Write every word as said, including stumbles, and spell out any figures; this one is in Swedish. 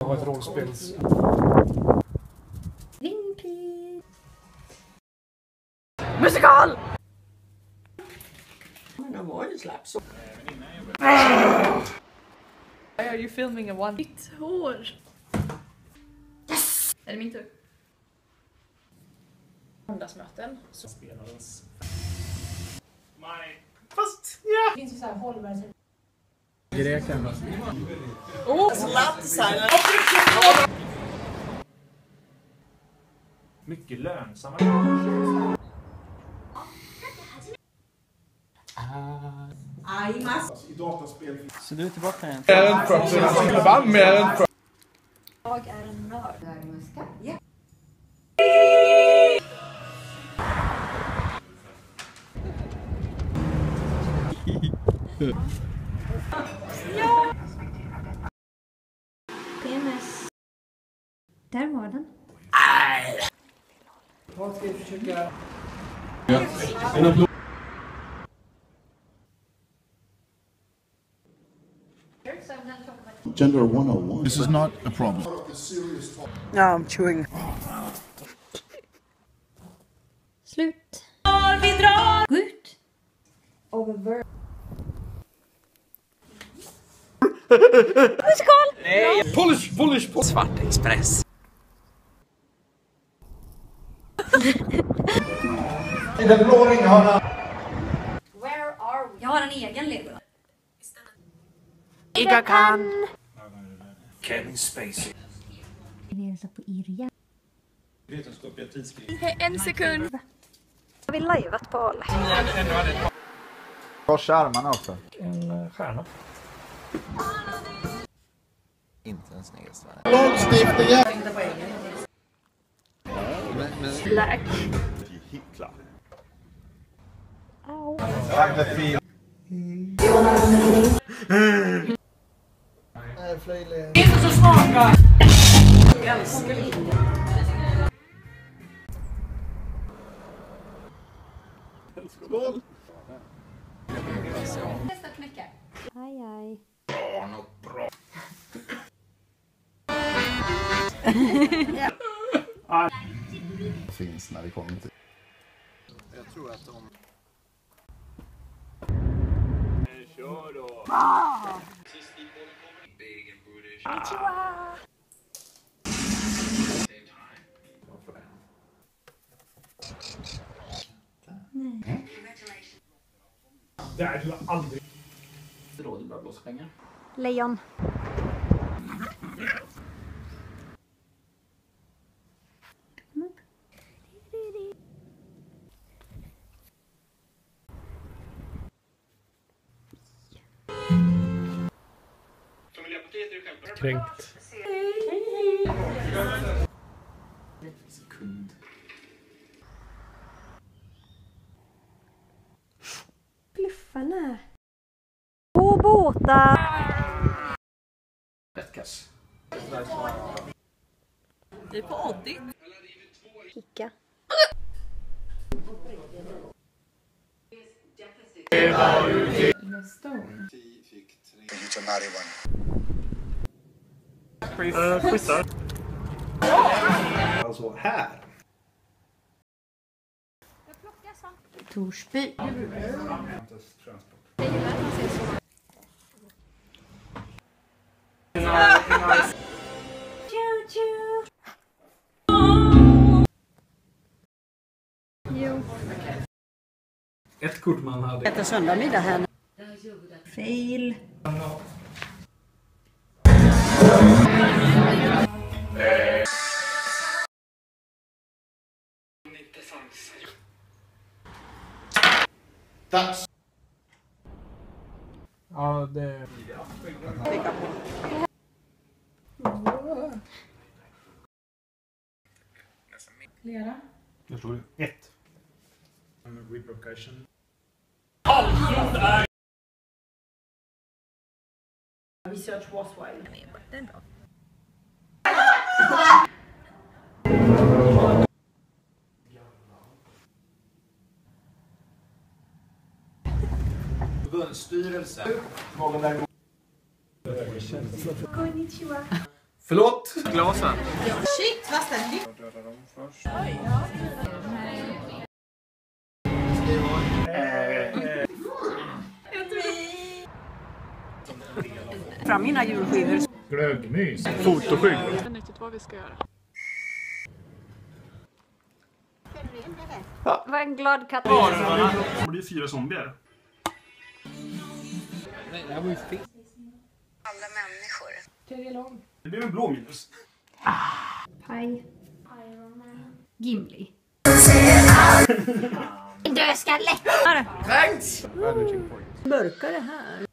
vara ett rollspels... Ringpil! Musikal! Men det var ju slapp så. Why are you filming a one? Mitt hår! Yes! Är det min tur? Måndagsmöten. Så Spelarens... Fast, ja! det finns ju så här hållbara... Greken. Oh, slapp så Mycket lönsamma. Aj, mas. I dataspel. Så du är tillbaka igen? Jag är en professionell band med en pro... Jag är en nörd. Ja. Ja! P M S. Där var den. Vad ska vi försöka... Gender one oh one. This is not a problem. No, I'm chewing. Slut. Vi drar! Gå ut. Over. Musikal! Nej! Polish, Polish, Polish! Svart Express. I den blå ringhörnan. Where are we? Jag har en egen Lego. Iga kan. Kevin Spacey. Vi är på Irja. Vetenskapliga tidskrifter. En sekund. Har vi liveat på alla? Korsa armarna också. En stjärna. Inte en snegelsvärd. Lagstiftningen. Black. Hitler. Au. Agdefil. Nej, flöjle. Det är så smaga. Jag älskar det. Skål! Testa knäcka. Aj, aj. Ja, något bra. Finns när vi kommer till. Jag tror att de... Kör då! Ah. Nej. Det är du aldrig. Det råder bra blåspengar. Lejon. Kränkt. Sekund. Fluffarna. Två båtar. Rätt kass. Vi är på Oddit. Kicka. Quizar. Alltså här. Torsby. Tju, tju. Jo. Ett kort man hade. Äta söndagsmiddag här. Fail. Dags. Ja, det... Lera. Jag står det. Ett. Repercussion. Research was wild. Det är bra. Förbundsstyrelse. Konnichiwa. Förlåt. Glasen. Shit, vad ständigt. Döda dem först. Fram mina julskivor. Glöggmys. Fotoskydd. Jag vet inte vad vi ska göra. Vad en glad katt. Det blir fyra zombier. Nej, det här var ju fel. Alla människor. Det blir en blå minus. Paj. Gimli. Du ska lättare. Mörkare här.